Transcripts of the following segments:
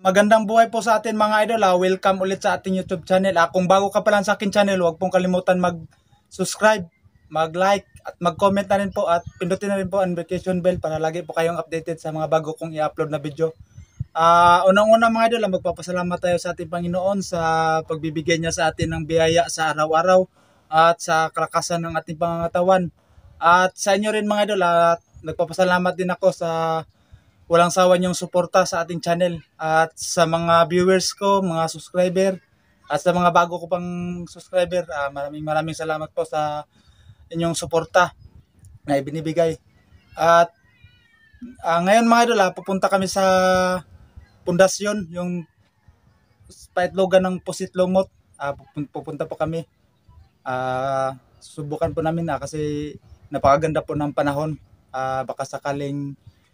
Magandang buhay po sa atin mga idol. Welcome ulit sa ating YouTube channel. Kung bago ka pa lang sa akin channel, huwag pong kalimutan mag-subscribe, mag-like at mag-comment na rin po at pindutin na rin po ang notification bell para lagi po kayong updated sa mga bago kong i-upload na video. Unang-una mga idol, magpapasalamat tayo sa ating Panginoon sa pagbibigay niya sa atin ng biyaya sa araw-araw at sa kalakasan ng ating pangangatawan. At sa inyo rin mga idol, at nagpapasalamat din ako sa walang sawa niyong suporta sa ating channel at sa mga viewers ko, mga subscriber at sa mga bago ko pang subscriber. Maraming salamat po sa inyong suporta na ibinibigay. At ngayon mga idol, pupunta kami sa pundasyon, yung paitlogan ng Pusit Lumot. Pupunta po kami. Subukan po namin kasi napakaganda po ng panahon. Baka sakaling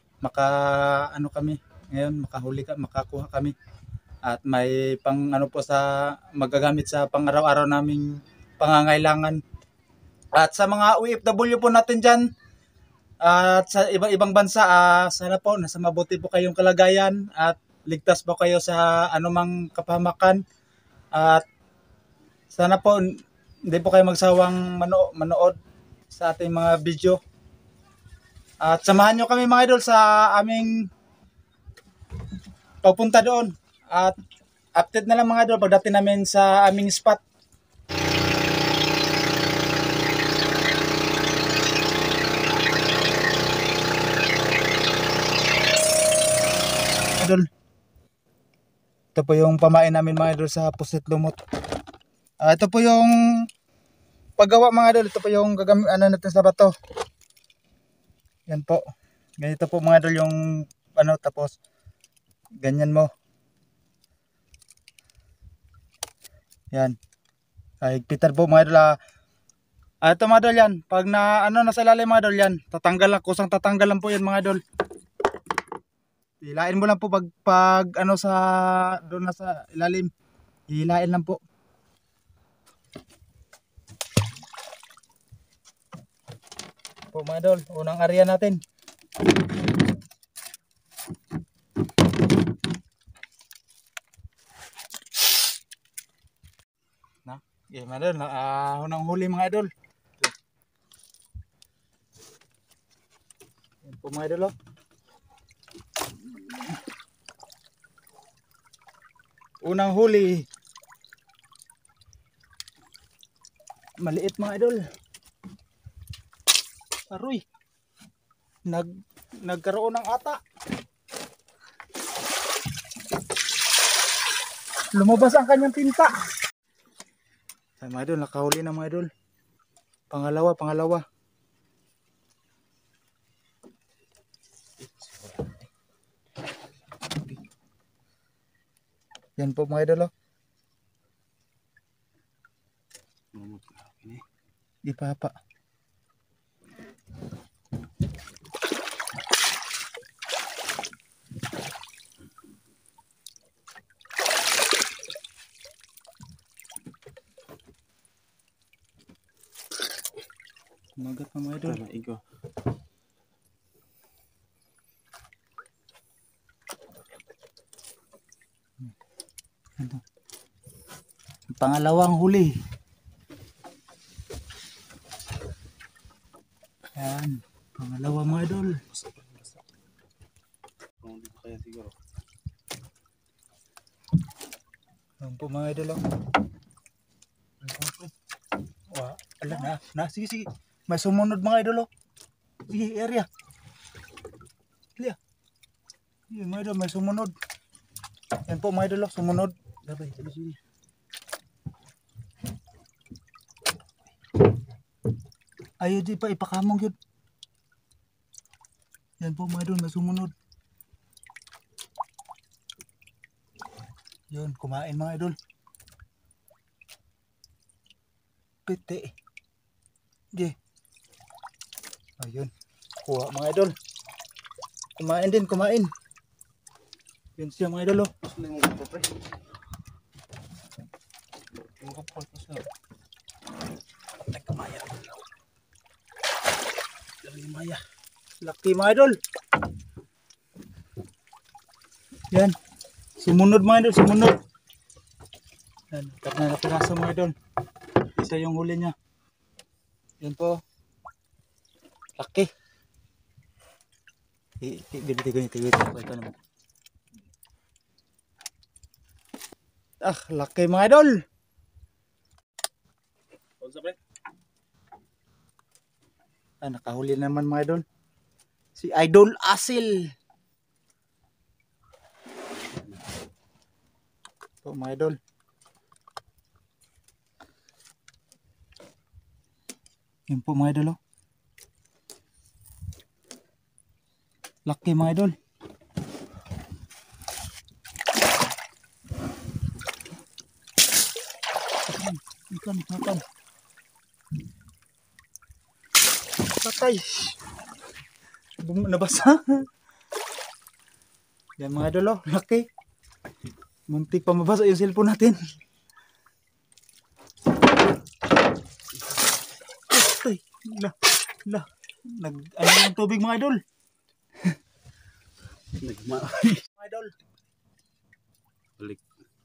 makakuha kami at may pang po sa magagamit sa pang-araw-araw naming pangangailangan. At sa mga OFW po natin diyan at sa ibang bansa, sana po nasa mabuti po kayong kalagayan at ligtas po kayo sa anumang kapahamakan, at sana po hindi po kayo magsawang manood sa ating mga video. At samahan nyo kami mga idol sa aming papunta doon. At update na lang mga idol pagdating namin sa aming spot. Idol, ito po yung pamain namin mga idol sa Pusit Lumot. Ito po yung paggawa mga idol. Ito po yung gagamit natin sa bato. Yan po. Ganito po mga idol yung tapos ganyan mo. Yan. Higpitan po mga idol. Ito mga idol yan. Pag nasa ilalim mga idol yan, kusang tatanggal lang po yan mga idol. Hilain mo lang po pag doon nasa ilalim. Hilain lang po. Po mga idol, unang area natin. Mga idol, unang huli mga idol. Yan po mga idol. Unang huli. Maliit mga idol. Aroy, nagkaroon ng ata. Lumabas ang kanyang tinta. Ay mga idol, nakahuli na mga idol. Pangalawa. Yan po mga idol. Ipapa. Magat pa mga idol. Igo. Pangalawang huli. Yan. Pangalawa mga idol. Hindi pa kaya siguro. Yan po mga idol. Ala na. Sige. May sumunod mga idol. Sige, area. Liya. Yan mga idol, may sumunod. Yan po mga idol, sumunod. Sabay, sige. Ayaw di pa ipakamong yun. Yan po mga idol, may sumunod. Yun, kumain mga idol. Piti. Di. Ayun. Kuha mga idol. Kumain. Yun siya mga idol. Laki mga idol. Yan. Sumunod mga idol, sumunod. Yan, tatlo na piraso mga idol. Isa yung huli niya. Yan po. Laki. Tigil. Ito naman. Ah, laki mga idol. Ah, nakahuli naman mga idol. Si Idol Asil. Ito mga idol. Yan po mga idol. Oh. Laki mga idol. Makan. Patay. Nabasa. Yan mga idol, oh, laki. Muntik pa mabasa yung cellphone natin. Ay, ano yung tubig mga idol? Mga idol. Balik.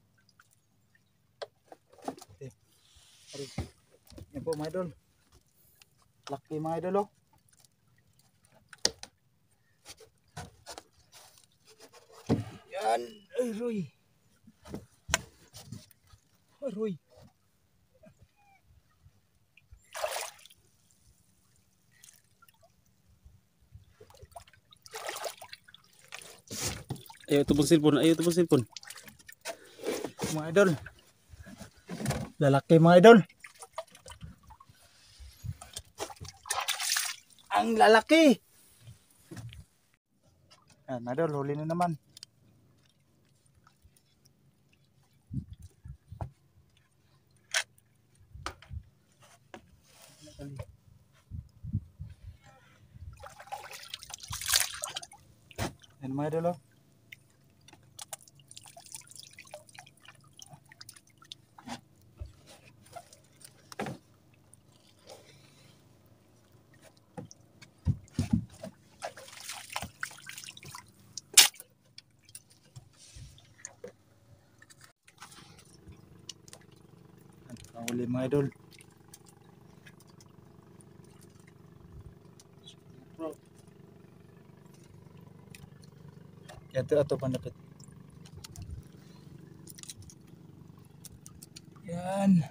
Yan po mga idol. Laki mga idol, oh. Yan. Ay, Roy. Roy. Ayaw ito pong cellphone. Mga idol. Lalaki mga idol. Ang lalaki. Yan mga idol, huli na naman. Yan mga idol, oh. Huli mga idol. Ito pandapit. Yan.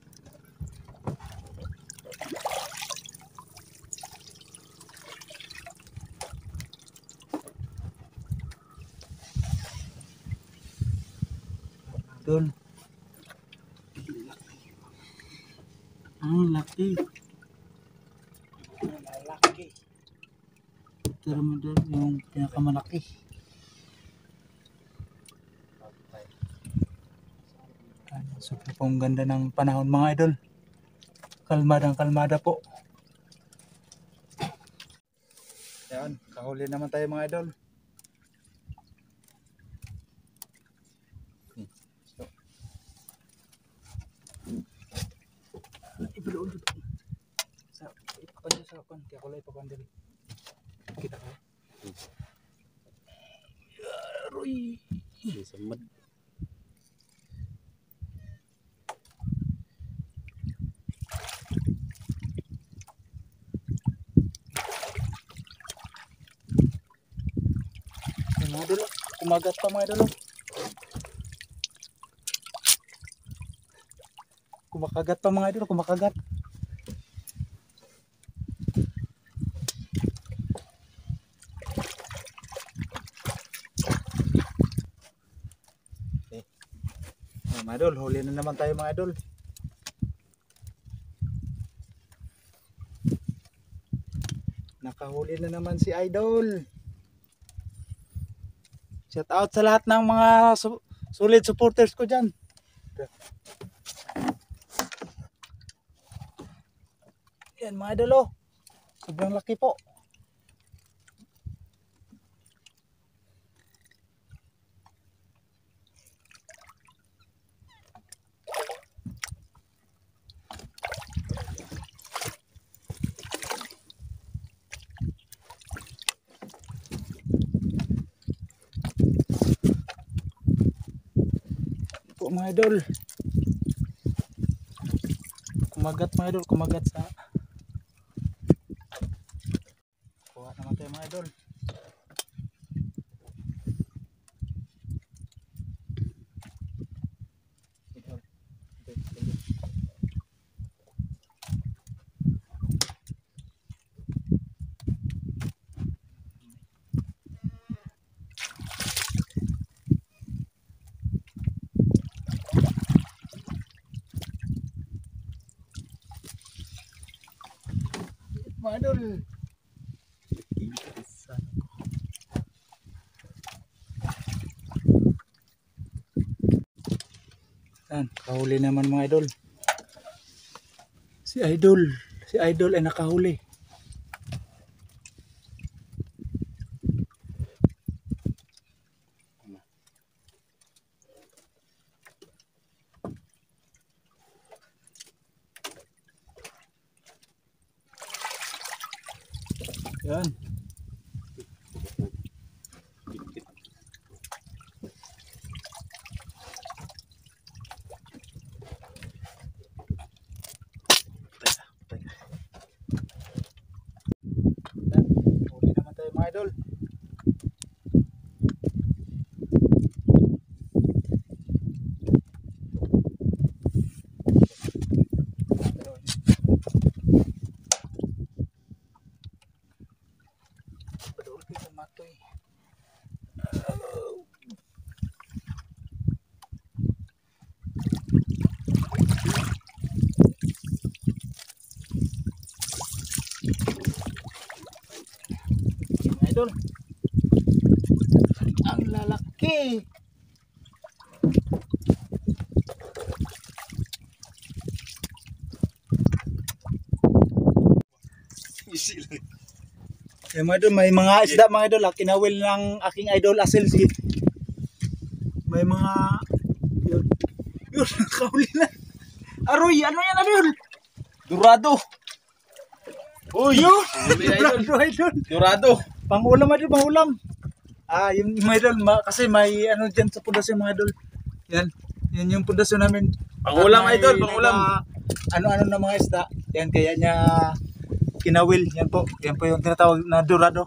Idol. Ang laki. Lalaki. Ito naman doon yung pinakamalaki. Super pong ganda ng panahon mga idol. Kalmada po. Yan, kahuli naman tayo mga idol. So. Ibulo ulit. Sa kon, kaya kulay pa pandiri. Kita ko. Roy. Samad. Mga idol, kumagat pa mga idol. Kumakagat pa mga idol, kumakagat. Okay. Mga idol, huli na naman tayo mga idol. Nakahuli na naman si Idol. Shout out sa lahat ng mga solid supporters ko dyan. Yan mga idol, oh. Sobrang laki po. po mga idol. Kumagat mga idol, kumagat sa kuha naman tayo mga idol. Mga idol. Yan, kahuli naman mga idol. Si idol ay nakahuli. Yan. Huli naman tayo mga idol. Idol, ang lalaki. Yung mga idol, may mga isda mga idol, kinawil ng aking idol Asel si. May mga yun, nakahuli na. Aroy, ano yan idol? Dorado. Uy, Yun, Dorado, idol. Dorado. Pangulam idol, pangulam. Yung mga idol, kasi may ano dyan sa pundasyon mga idol. Yan yung pundasyon namin. Pangulam At may idol, pangulam. Ano-ano na mga isda. Yan kaya niya kinawil. Yan po yung tinatawag na dorado.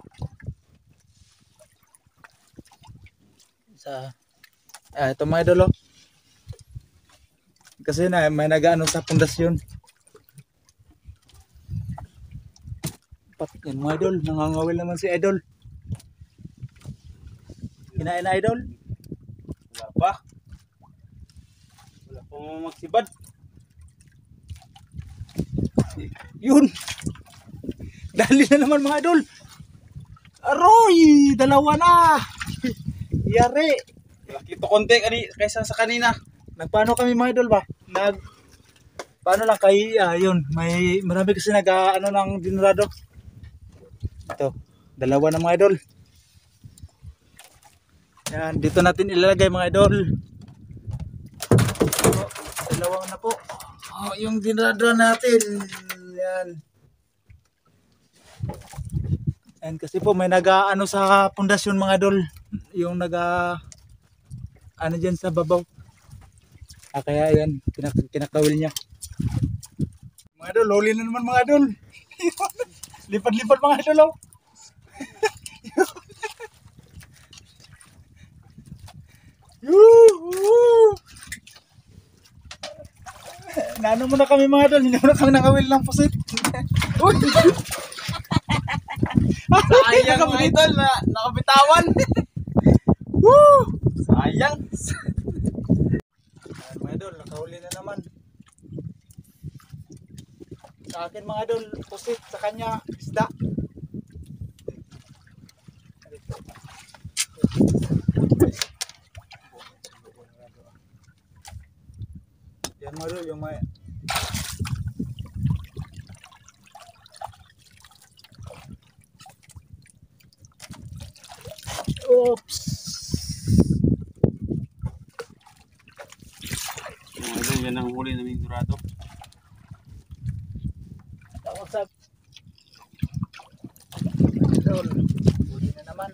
Ito mga idol. Kasi may nag-ano sa pundasyon. Yan mga idol, nangangawil naman si idol. Kinain na idol? Wala pa. Wala pa magsibad. Yun. Dali na naman mga idol. Aroy, dalawa na. Yari. Laki to konti kaysa sa kanina. Nagpaano kami mga idol ba? Paano lang kay yun, may marami kasi ano ng dinurado. Ito, dalawa na mga idol. Yan, dito natin ilalagay mga idol. Dalawa na po. Yung dinurado natin. Yan. Yan kasi po may ano sa pundasyon mga idol. Yung ano dyan sa babaw. Kaya yan, kinakawil niya. Mga idol, huli na naman mga idol. Lipad-lipad mga idol. Naano muna kami mga idol, hindi muna kami nakawil ng pusit. Uy! Sayang mga idol na nakabitawan. Woo! Sayang. Mga idol, nakahuli na naman. Sa akin mga idol, pusit, sa kanya, isda. Yan mga idol, yung may... Oops! Mga idol, yan ang huli naming Dorado. Tawag sa... Idol, huli na naman.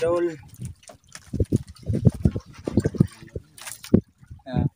idol. Yan.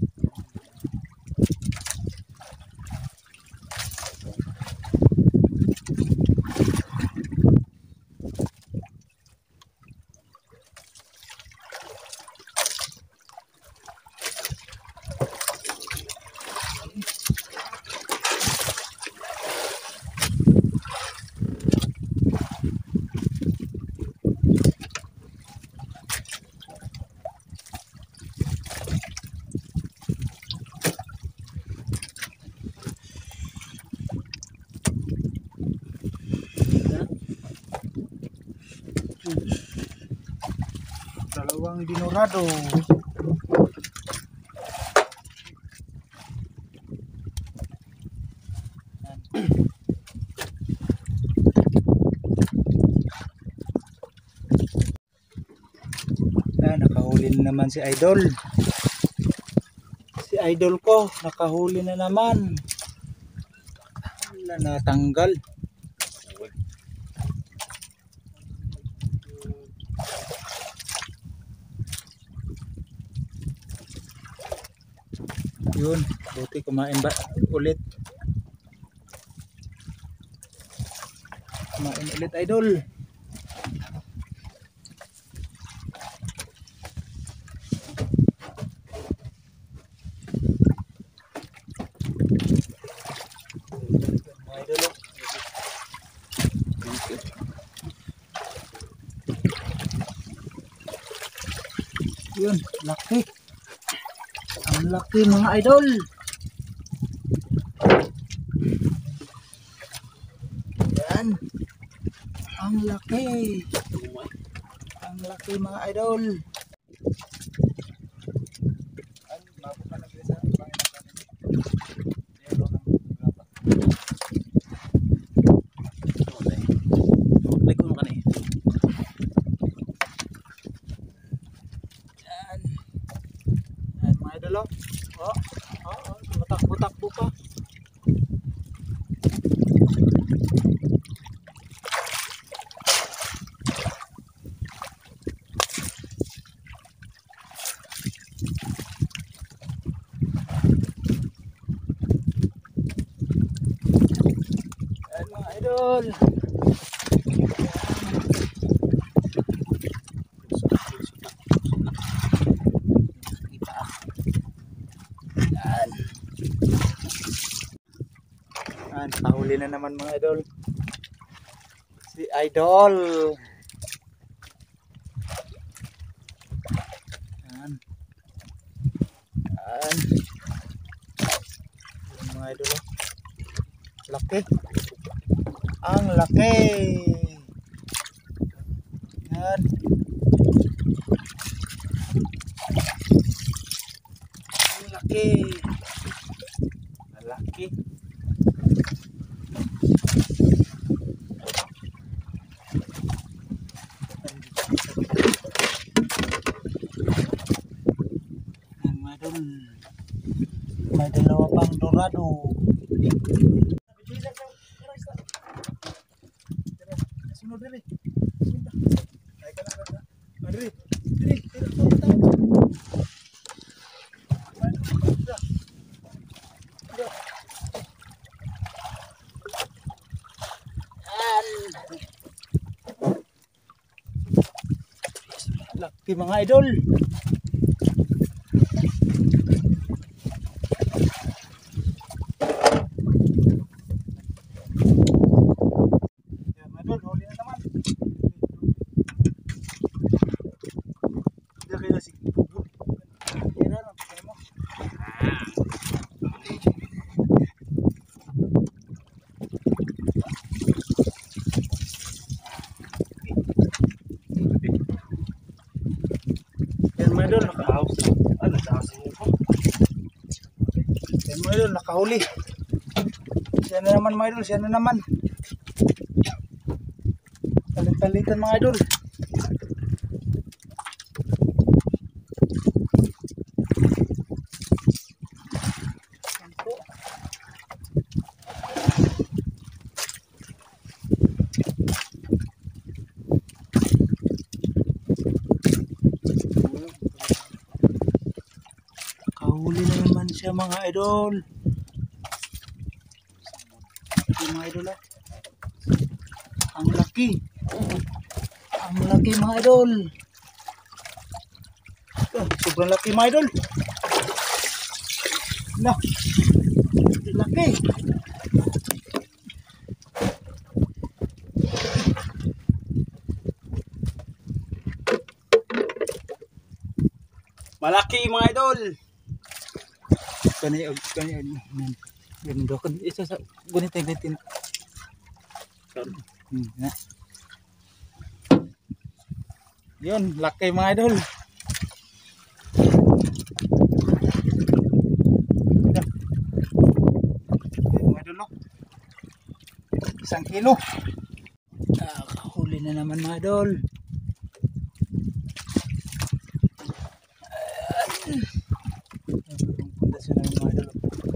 Dalawang dinorado. Nakahuli na naman si Idol. Si Idol ko, nakahuli na naman. Wala, natanggal. Yun, buti kumain ba ulit. Kumain ulit, Idol. Yun, laki. Ang laki mga idol. Yan. Ang laki. Ang laki mga idol. Matakbo-takbo pa. Ayan mga idol. Nakahuli na naman mga idol. Si Idol. Yan. Yan. Yan mga idol. Laki. Ang laki. Yan. Ang laki. Ang laki. May dalawa pang dorado. Sunod diri. Ay ka na. Diri. Diri. Laki mga idol. Idol, nakahuli. Siya na naman mga idol, siya na naman. Talit-talitan mga idol. Nakahuli na naman siya mga idol. Laki mga idol ah. Ang laki. Ang laki mga idol. Sobrang laki mga idol. Nah, laki. Malaki mga idol. Kani yan do kan isa sa gunit gunit. Na. Yun, laki mga idol. Mga idol, no? 1 kilo. Huli na naman mga idol. Punta sila mga idol.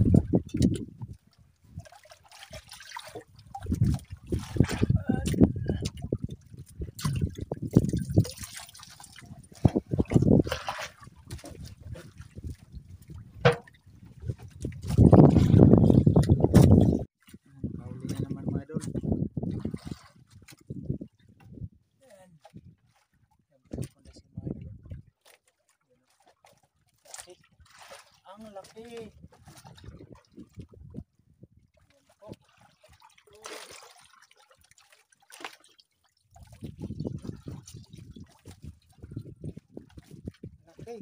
Ang laki. Laki.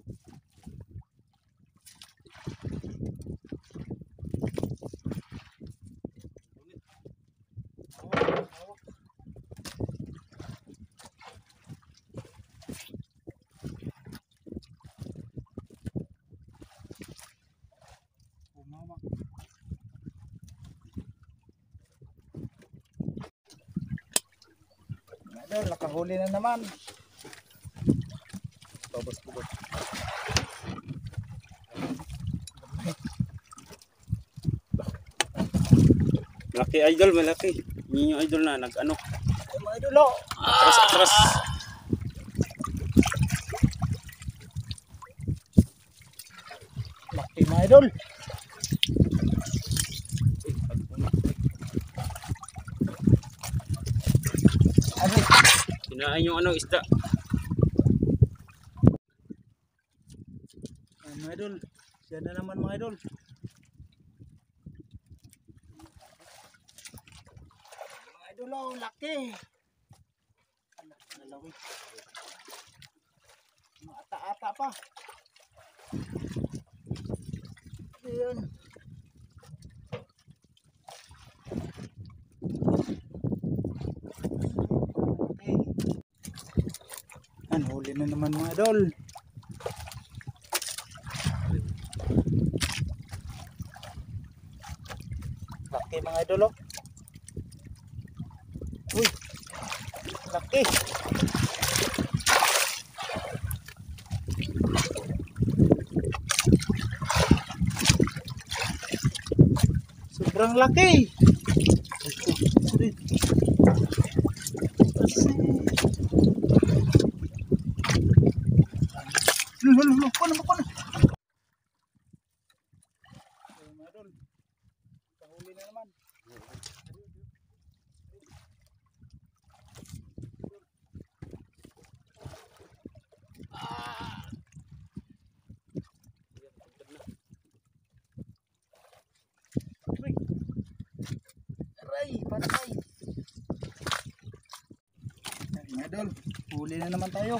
Idol, nakahuli na naman. Babas-babas. Malaki idol, malaki. Yun yung idol na nag-ano. Ay, mga idol, oh. Atras. Laki mga idol. Aray. Kinain yung ano, isda. Ay, mga idol. Siya na naman mga idol. Mga idol, oh, laki. Anak, nalawin. Mga ata-ata pa. Ayan. Ano, huli na naman mga idol. Laki mga idol, oh. Uy, laki. Sobrang laki. Paano? Madol, kahuli na naman. Aray, patay. Madol, huli na naman tayo.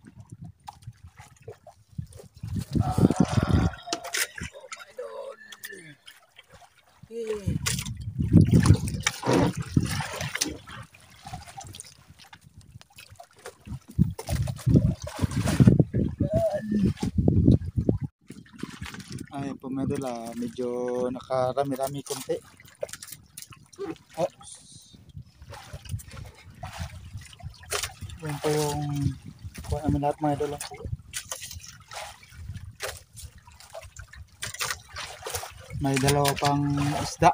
Ay po medyo medyo nakarami-rami konti. Oh. Yan po yung kuha namin lahat mga idol. May dalawa pang isda.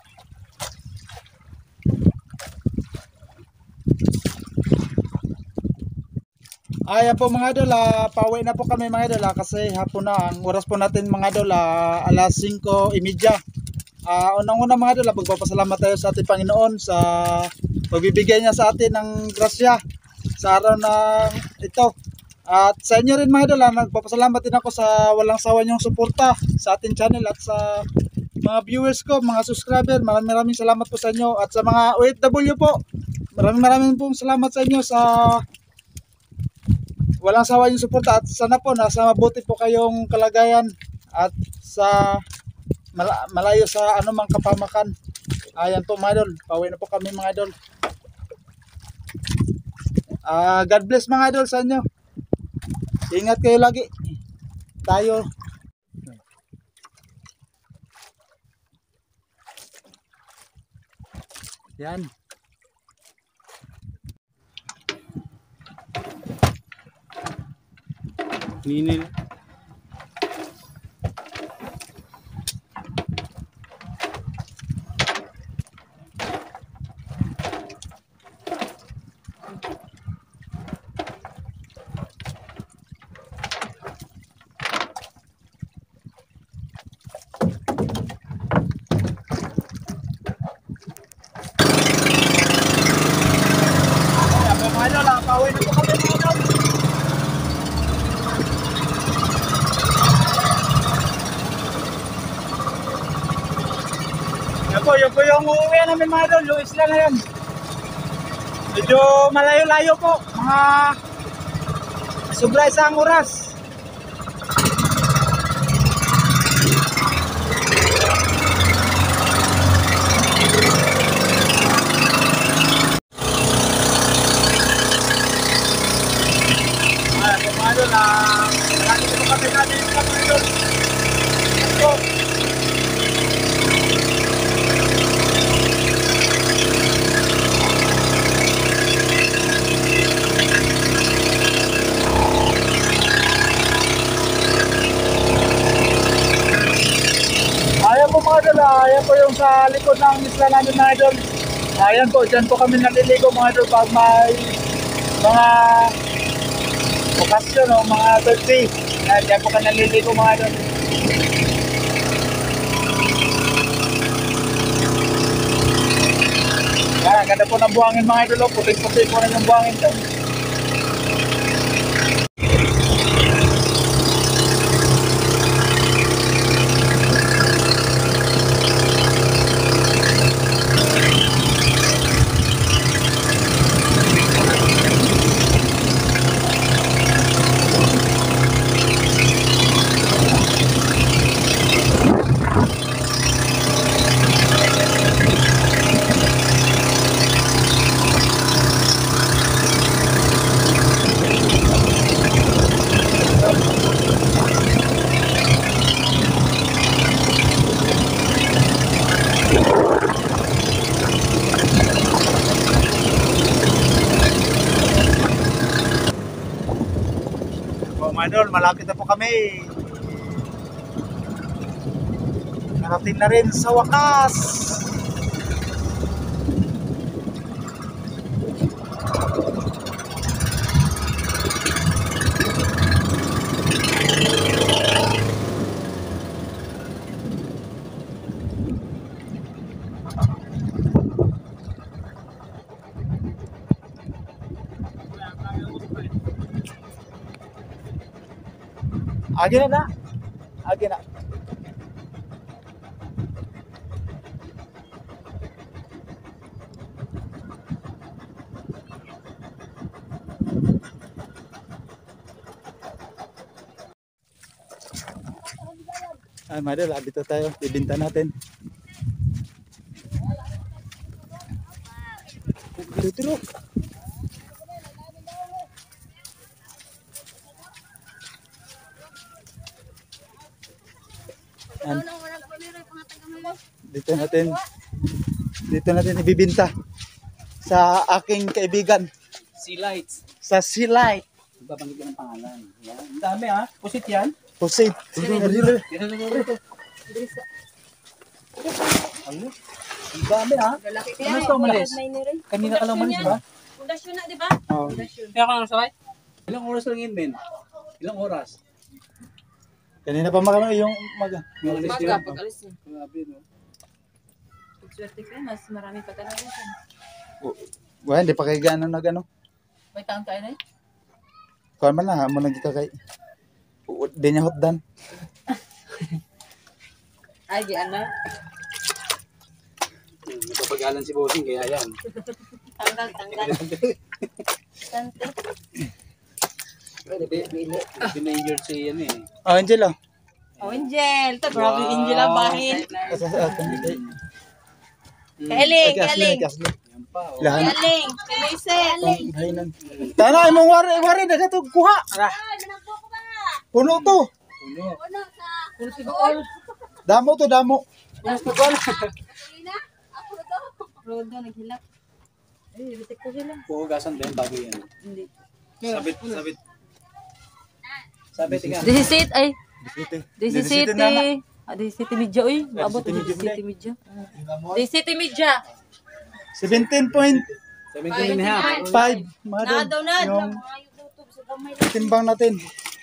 Ayan po mga idol, pauwi na po kami mga idol kasi hapon na. Ang oras po natin mga idol, alas 5:30. Unang-una mga idol, magpapasalamat tayo sa ating Panginoon sa pagbibigay niya sa atin ng grasya sa araw na ito. At sa inyo rin mga idol, nagpapasalamat din ako sa walang sawa niyong suporta sa ating channel at sa mga viewers ko, mga subscriber. Maraming salamat po sa inyo. At sa mga OFW po, maraming pong salamat sa inyo sa walang sawa yung suporta. At sana po nasa mabuti po kayong kalagayan at sa malayo sa anumang kapamakan. Ayan po mga idol, pauwi na po kami mga idol. God bless mga idol sa inyo. Ingat kayo lagi. Tayo. Yan. Ninil. Ayan po mga idol, pauwi na po kami mga idol. Yan po yung uuwi namin mga idol, yung isla na yan. Medyo malayo-layo po, mga sobra isang oras. Ayan po mga idol, marami po kami natin isla mga idol. Yan po. Ayan po mga idol, ayan po yung sa likod ng isla namin mga idol. Ayan po, dyan po kami naliligo mga idol pag may mga okasyon o mga birthday. Ayan, dyan po kami naliligo mga idol. Ayan, ganda po ng buhangin mga idol, puting-puting po rin yung buhangin dyan. Mga idol, malapit na po kami. Narating na rin sa wakas. Agi na na. Agi na. Ay, madal, dito tayo. Ibinta natin. Dito. Dito natin ibibinta sa aking kaibigan. Sea Lights. Sa Sea Light. Babanggit ko ng pangalan. Yan. Ang dami ha. Pusit yan. Pusit. Dito. Ano? Ang dami ha. Ano ito umalis? Kanina ka lang umalis ba? Pundasyon na, di ba? Oh. Kaya ka lang sabay? Ilang oras lang yun, men? Ilang oras? Kanina pa makano yung maga. Yung alis Baga, yun. pag alis niya. Grabe, no? Pag-swerte ka, mas marami pa talaga siya. Wala, hindi pa kay gano'n na gano'n. May taon kayo na eh? Kuhan man na, mo nagkita kay. Di niya hotdan. Ay, di ano? Napapagalan si Bossing, kaya yan. Tanggal. Tante. Pina-injured si yan eh. Oh, Angelo. Oh, Angel. Ito, grabe yung Angel ang bahin. Asa sa atin. Kaeling, Kasli. Yan pa, oh. Lahan. Kaeling, Kaeling. Ang hainan. Tana, imong wari na ito. Kuha. Puno to. Puno. Puro tigol. Damo to, damo. Rodo, naghilak. Eh, bitik ko sila. Puhugasan din bago yan. Hindi. Sabit. Sabit, ika. 17, ay. Disite na na. 17 medyo, uy. Maabot, 17 17 medyo. 17 medyo. 17.5. 17 and a half. Madam. Daw na. Yung Mga YouTube sa gamay. timbang natin.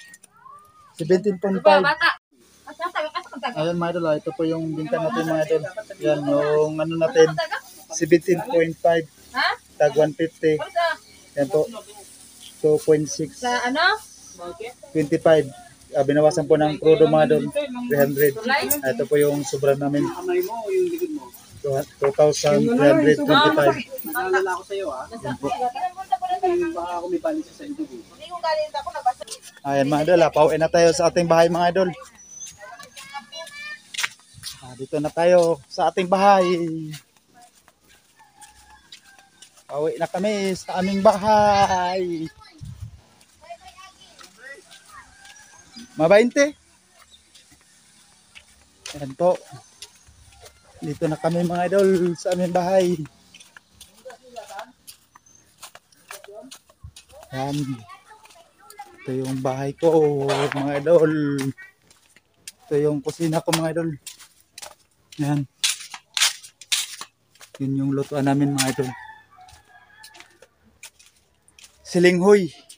17.5. Bata. Ayan mga idol, ito po yung binta natin mga idol. Yan, yung ano natin, 17.5. Ha? Tag 150. Yan po, 2.6. Sa ano? 25. Binawasan po ng crudo mga idol, 300. Ito po yung sobra namin, Kamay mo o yung likod mo? 2,325. Naalala ko sa'yo, ha? Baka ako may palit sa interview. Ayan mga idol, pauwi na tayo sa ating bahay mga idol. Dito na tayo sa ating bahay. Pauwi na kami sa aming bahay. Mabainte. Ayan po. Dito na kami mga idol sa aming bahay. Ayan. Ito yung bahay ko mga idol. Ito yung kusina ko mga idol. Yan. Yun yung lutuan namin mga idol. Silinghoy.